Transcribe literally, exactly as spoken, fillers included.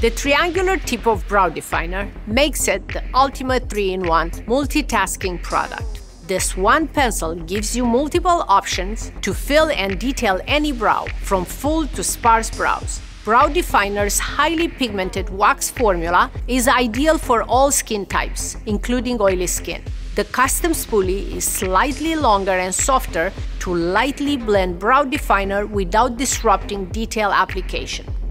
The triangular tip of Brow Definer makes it the ultimate three in one multitasking product. This one pencil gives you multiple options to fill and detail any brow, from full to sparse brows. Brow Definer's highly pigmented wax formula is ideal for all skin types, including oily skin. The custom spoolie is slightly longer and softer to lightly blend Brow Definer without disrupting detail application.